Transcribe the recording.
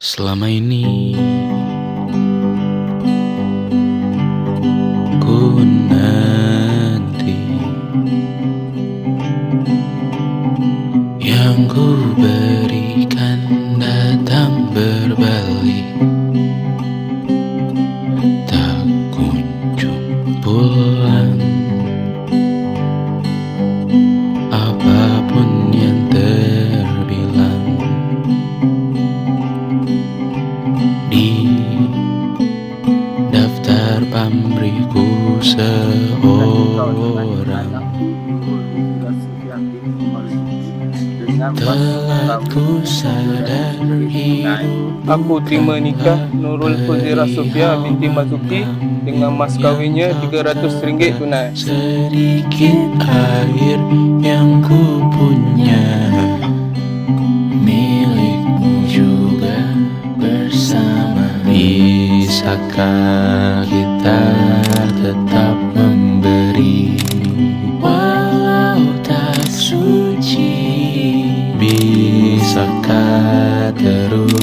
Selama ini ku nanti yang ku berikan datang berbalik, tak kunjung pulang. Apapun yang terbilang di daftar pamrihku seorang, telah ku sadar hidup. Aku terima nikah Nurul Fuzira Sofia binti Mazuki dengan mas kawinnya RM300 tunai. Sedikit air yang ku punya milikmu juga bersama. Bisakah kita tetap memberi walau tak suci? Bisakah terus